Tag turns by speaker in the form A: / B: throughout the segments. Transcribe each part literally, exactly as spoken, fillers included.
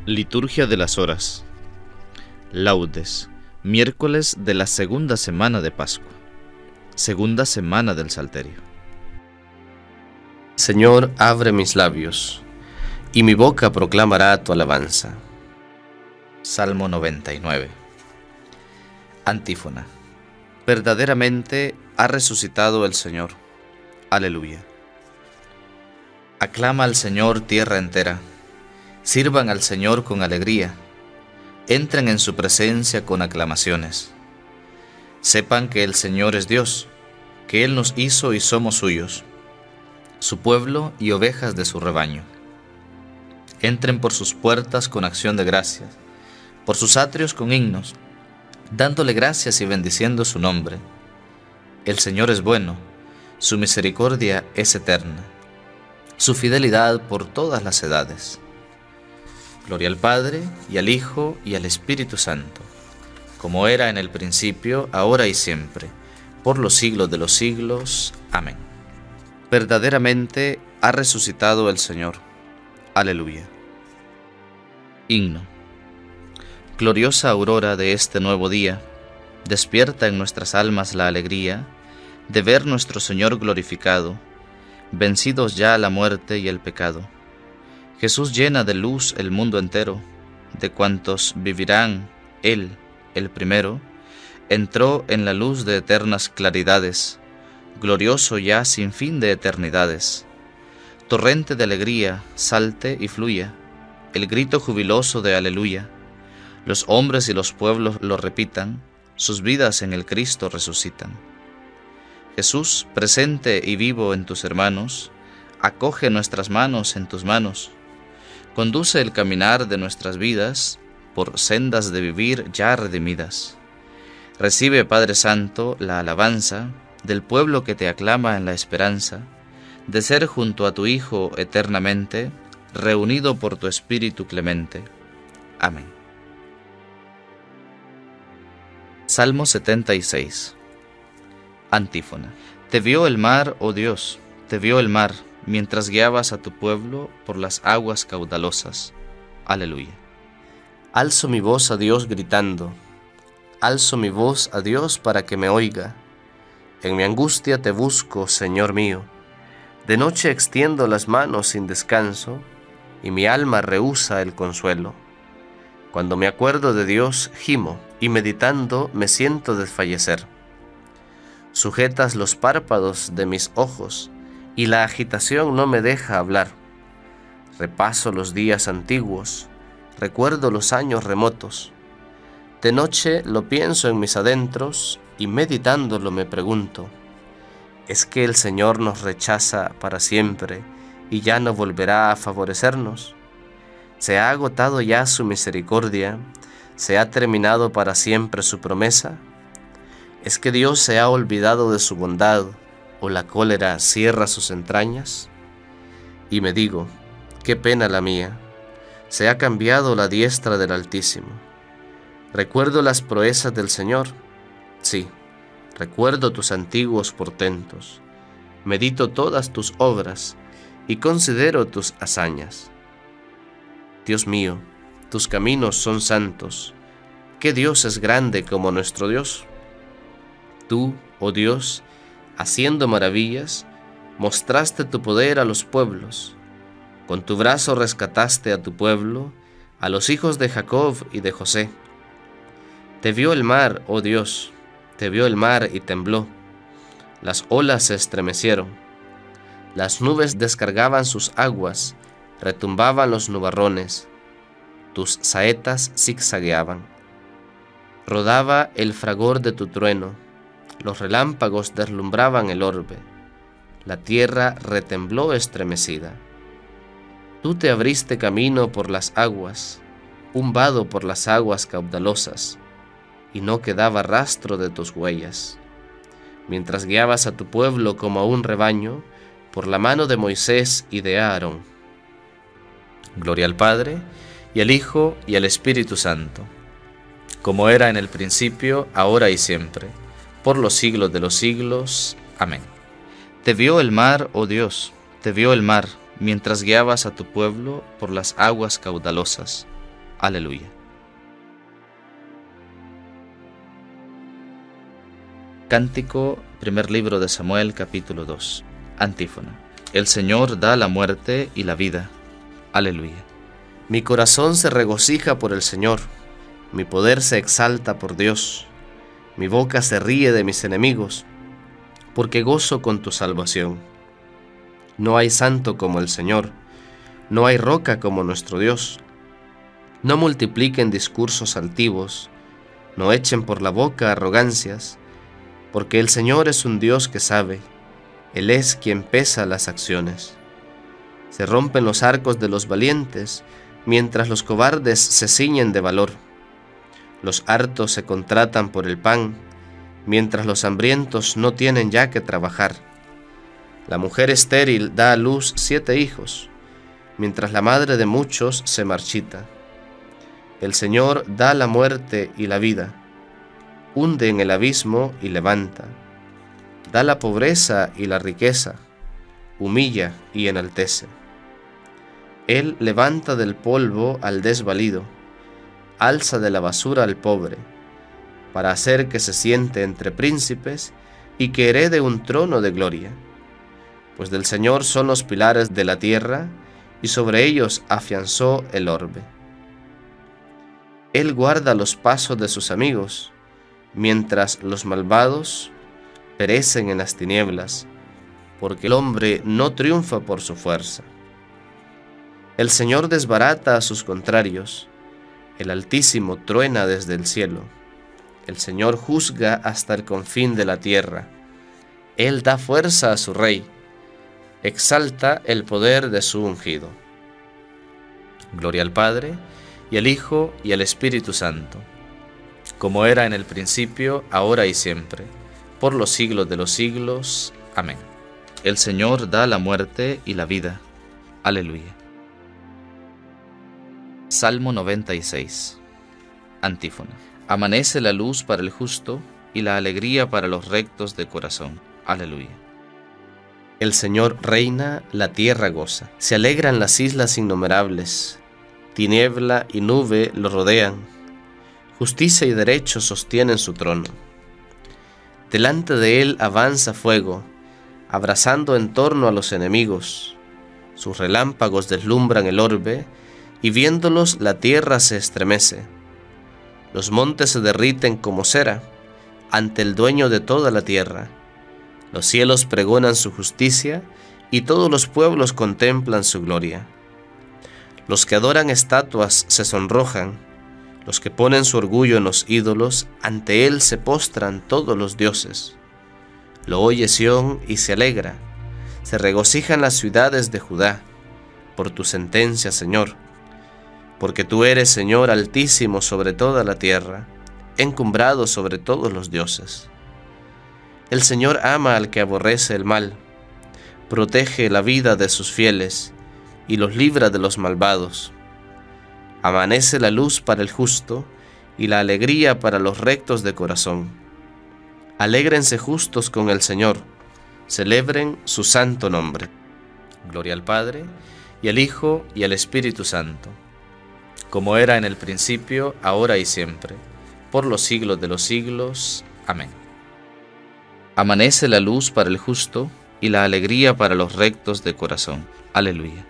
A: Liturgia de las Horas. Laudes, miércoles de la segunda semana de Pascua, segunda semana del Salterio.
B: Señor, abre mis labios, y mi boca proclamará tu alabanza.
A: Salmo noventa y nueve. Antífona. Verdaderamente ha resucitado el Señor. Aleluya. Aclama al Señor tierra entera. Sirvan al Señor con alegría. Entren en su presencia con aclamaciones. Sepan que el Señor es Dios, que Él nos hizo y somos suyos, su pueblo y ovejas de su rebaño. Entren por sus puertas con acción de gracias, por sus atrios con himnos, dándole gracias y bendiciendo su nombre. El Señor es bueno, su misericordia es eterna, su fidelidad por todas las edades. Gloria al Padre, y al Hijo, y al Espíritu Santo, como era en el principio, ahora y siempre, por los siglos de los siglos. Amén. Verdaderamente ha resucitado el Señor. Aleluya. Himno. Gloriosa aurora de este nuevo día, despierta en nuestras almas la alegría de ver nuestro Señor glorificado, vencidos ya la muerte y el pecado. Jesús llena de luz el mundo entero, de cuantos vivirán, Él, el primero, entró en la luz de eternas claridades, glorioso ya sin fin de eternidades. Torrente de alegría, salte y fluya, el grito jubiloso de aleluya. Los hombres y los pueblos lo repitan, sus vidas en el Cristo resucitan. Jesús, presente y vivo en tus hermanos, acoge nuestras manos en tus manos. Conduce el caminar de nuestras vidas por sendas de vivir ya redimidas. Recibe, Padre Santo, la alabanza del pueblo que te aclama en la esperanza de ser junto a tu Hijo eternamente, reunido por tu Espíritu clemente. Amén. Salmo setenta y seis. Antífona. Te vio el mar, oh Dios, te vio el mar, mientras guiabas a tu pueblo por las aguas caudalosas. Aleluya.
B: Alzo mi voz a Dios gritando, alzo mi voz a Dios para que me oiga. En mi angustia te busco, Señor mío. De noche extiendo las manos sin descanso, y mi alma rehúsa el consuelo. Cuando me acuerdo de Dios, gimo, y meditando me siento desfallecer. Sujetas los párpados de mis ojos, y la agitación no me deja hablar. Repaso los días antiguos, recuerdo los años remotos. De noche lo pienso en mis adentros, y meditándolo me pregunto, ¿es que el Señor nos rechaza para siempre, y ya no volverá a favorecernos? ¿Se ha agotado ya su misericordia? ¿Se ha terminado para siempre su promesa? ¿Es que Dios se ha olvidado de su bondad, o la cólera cierra sus entrañas? Y me digo, qué pena la mía, se ha cambiado la diestra del Altísimo. Recuerdo las proezas del Señor, sí, recuerdo tus antiguos portentos, medito todas tus obras y considero tus hazañas. Dios mío, tus caminos son santos. ¿Qué Dios es grande como nuestro Dios? Tú, oh Dios, haciendo maravillas, mostraste tu poder a los pueblos. Con tu brazo rescataste a tu pueblo, a los hijos de Jacob y de José. Te vio el mar, oh Dios, te vio el mar y tembló. Las olas se estremecieron. Las nubes descargaban sus aguas, retumbaban los nubarrones. Tus saetas zigzagueaban. Rodaba el fragor de tu trueno. Los relámpagos deslumbraban el orbe. La tierra retembló estremecida. Tú te abriste camino por las aguas, un vado por las aguas caudalosas, y no quedaba rastro de tus huellas. Mientras guiabas a tu pueblo como a un rebaño, por la mano de Moisés y de Aarón.
A: Gloria al Padre, y al Hijo, y al Espíritu Santo, como era en el principio, ahora y siempre, por los siglos de los siglos. Amén. Te vio el mar, oh Dios, te vio el mar, mientras guiabas a tu pueblo por las aguas caudalosas. Aleluya. Cántico, primer libro de Samuel, capítulo dos. Antífona. El Señor da la muerte y la vida. Aleluya.
B: Mi corazón se regocija por el Señor, mi poder se exalta por Dios. Mi boca se ríe de mis enemigos, porque gozo con tu salvación. No hay santo como el Señor, no hay roca como nuestro Dios. No multipliquen discursos altivos, no echen por la boca arrogancias, porque el Señor es un Dios que sabe, Él es quien pesa las acciones. Se rompen los arcos de los valientes, mientras los cobardes se ciñen de valor. Los hartos se contratan por el pan, mientras los hambrientos no tienen ya que trabajar. La mujer estéril da a luz siete hijos, mientras la madre de muchos se marchita. El Señor da la muerte y la vida, hunde en el abismo y levanta, da la pobreza y la riqueza, humilla y enaltece. Él levanta del polvo al desvalido, alza de la basura al pobre, para hacer que se siente entre príncipes y que herede un trono de gloria. Pues del Señor son los pilares de la tierra, y sobre ellos afianzó el orbe. Él guarda los pasos de sus amigos, mientras los malvados perecen en las tinieblas, porque el hombre no triunfa por su fuerza. El Señor desbarata a sus contrarios, el Altísimo truena desde el cielo. El Señor juzga hasta el confín de la tierra. Él da fuerza a su rey, exalta el poder de su ungido. Gloria al Padre, y al Hijo, y al Espíritu Santo, como era en el principio, ahora y siempre, por los siglos de los siglos. Amén. El Señor da la muerte y la vida. Aleluya. Salmo noventa y seis. Antífona. Amanece la luz para el justo y la alegría para los rectos de corazón. Aleluya. El Señor reina, la tierra goza. Se alegran las islas innumerables. Tiniebla y nube lo rodean. Justicia y derecho sostienen su trono. Delante de él avanza fuego, abrazando en torno a los enemigos. Sus relámpagos deslumbran el orbe, y viéndolos la tierra se estremece. Los montes se derriten como cera ante el dueño de toda la tierra. Los cielos pregonan su justicia, y todos los pueblos contemplan su gloria. Los que adoran estatuas se sonrojan, los que ponen su orgullo en los ídolos, ante él se postran todos los dioses. Lo oye Sión y se alegra, se regocijan las ciudades de Judá, por tu sentencia, Señor. Porque tú eres, Señor, altísimo sobre toda la tierra, encumbrado sobre todos los dioses. El Señor ama al que aborrece el mal, protege la vida de sus fieles, y los libra de los malvados. Amanece la luz para el justo, y la alegría para los rectos de corazón. Alégrense justos con el Señor, celebren su santo nombre. Gloria al Padre, y al Hijo, y al Espíritu Santo, como era en el principio, ahora y siempre, por los siglos de los siglos. Amén. Amanece la luz para el justo, y la alegría para los rectos de corazón. Aleluya.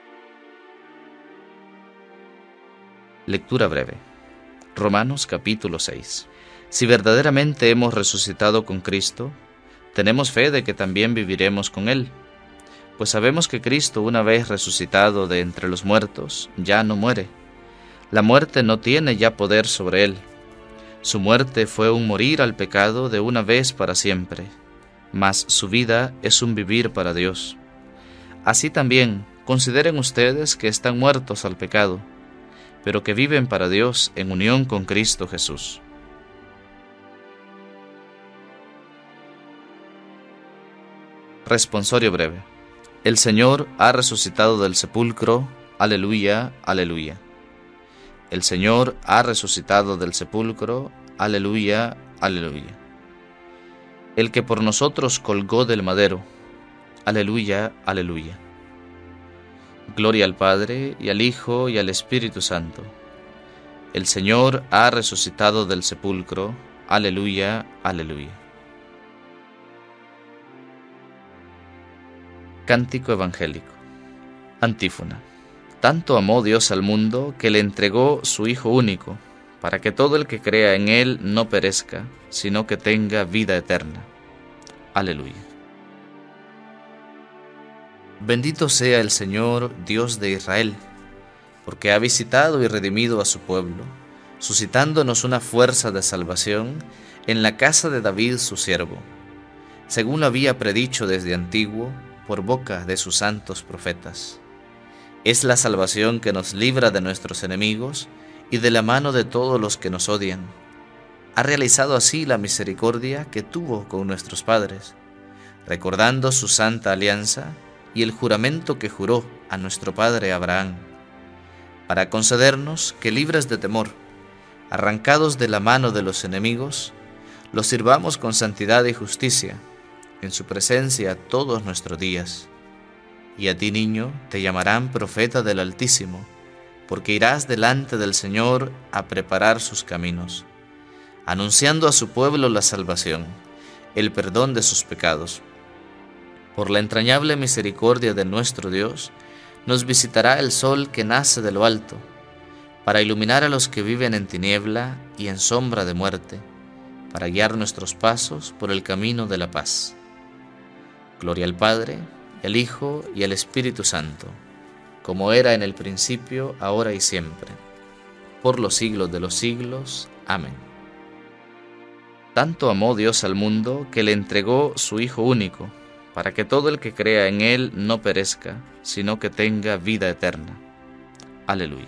B: Lectura breve. Romanos capítulo seis. Si verdaderamente hemos resucitado con Cristo, tenemos fe de que también viviremos con Él, pues sabemos que Cristo, una vez resucitado de entre los muertos, ya no muere. La muerte no tiene ya poder sobre Él. Su muerte fue un morir al pecado de una vez para siempre, mas su vida es un vivir para Dios. Así también, consideren ustedes que están muertos al pecado, pero que viven para Dios en unión con Cristo Jesús. Responsorio breve. El Señor ha resucitado del sepulcro. Aleluya, aleluya. El Señor ha resucitado del sepulcro. Aleluya, aleluya. El que por nosotros colgó del madero. Aleluya, aleluya. Gloria al Padre, y al Hijo, y al Espíritu Santo,
A: El Señor ha resucitado del sepulcro. Aleluya, aleluya. Cántico evangélico. Antífona. Tanto amó Dios al mundo que le entregó su Hijo único, para que todo el que crea en Él no perezca, sino que tenga vida eterna. Aleluya. Bendito sea el Señor, Dios de Israel, porque ha visitado y redimido a su pueblo, suscitándonos una fuerza de salvación en la casa de David su siervo, según lo había predicho desde antiguo por boca de sus santos profetas. Es la salvación que nos libra de nuestros enemigos y de la mano de todos los que nos odian. Ha realizado así la misericordia que tuvo con nuestros padres, recordando su santa alianza y el juramento que juró a nuestro padre Abraham, para concedernos que, libres de temor, arrancados de la mano de los enemigos, los sirvamos con santidad y justicia en su presencia todos nuestros días. Y a ti, niño, te llamarán profeta del Altísimo, porque irás delante del Señor a preparar sus caminos, anunciando a su pueblo la salvación, el perdón de sus pecados. Por la entrañable misericordia de nuestro Dios, nos visitará el sol que nace de lo alto, para iluminar a los que viven en tiniebla y en sombra de muerte, para guiar nuestros pasos por el camino de la paz. Gloria al Padre, al Hijo y al Espíritu Santo, como era en el principio, ahora y siempre, por los siglos de los siglos. Amén. Tanto amó Dios al mundo que le entregó su Hijo único, para que todo el que crea en Él no perezca, sino que tenga vida eterna. Aleluya.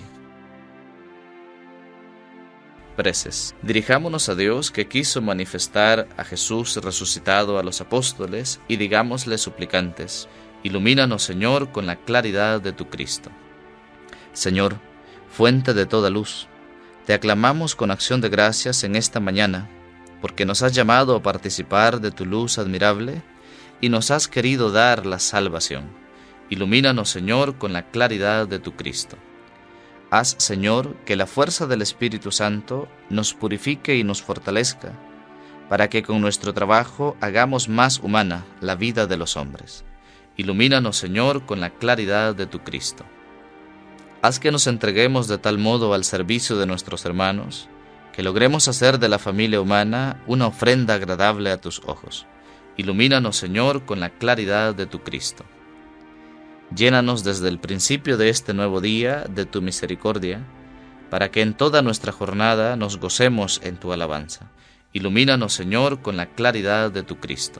A: Preces. Dirijámonos a Dios, que quiso manifestar a Jesús resucitado a los apóstoles, y digámosle suplicantes: ilumínanos, Señor, con la claridad de tu Cristo. Señor, fuente de toda luz, te aclamamos con acción de gracias en esta mañana, porque nos has llamado a participar de tu luz admirable y nos has querido dar la salvación. Ilumínanos, Señor, con la claridad de tu Cristo. Haz, Señor, que la fuerza del Espíritu Santo nos purifique y nos fortalezca, para que con nuestro trabajo hagamos más humana la vida de los hombres. Ilumínanos, Señor, con la claridad de tu Cristo. Haz que nos entreguemos de tal modo al servicio de nuestros hermanos, que logremos hacer de la familia humana una ofrenda agradable a tus ojos. Ilumínanos, Señor, con la claridad de tu Cristo. Llénanos desde el principio de este nuevo día de tu misericordia, para que en toda nuestra jornada nos gocemos en tu alabanza. Ilumínanos, Señor, con la claridad de tu Cristo.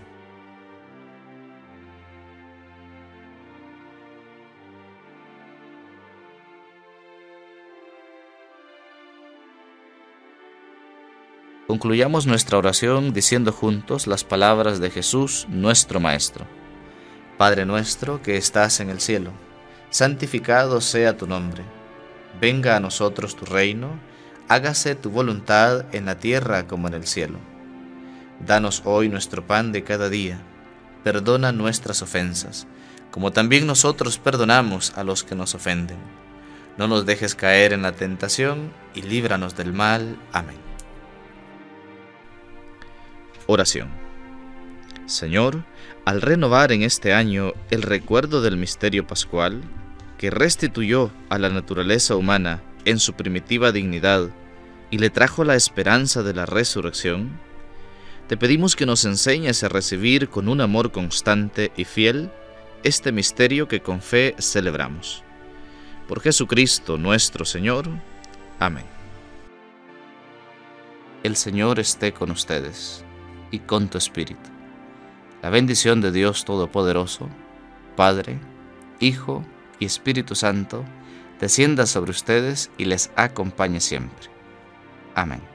A: Concluyamos nuestra oración diciendo juntos las palabras de Jesús, nuestro Maestro. Padre nuestro que estás en el cielo, santificado sea tu nombre. Venga a nosotros tu reino, hágase tu voluntad en la tierra como en el cielo. Danos hoy nuestro pan de cada día. Perdona nuestras ofensas, como también nosotros perdonamos a los que nos ofenden. No nos dejes caer en la tentación y líbranos del mal. Amén. Oración. Señor, al renovar en este año el recuerdo del misterio pascual, que restituyó a la naturaleza humana en su primitiva dignidad y le trajo la esperanza de la resurrección, te pedimos que nos enseñes a recibir con un amor constante y fiel este misterio que con fe celebramos. Por Jesucristo nuestro Señor. Amén. El Señor esté con ustedes y con tu espíritu. La bendición de Dios Todopoderoso, Padre, Hijo y Espíritu Santo, descienda sobre ustedes y les acompañe siempre. Amén.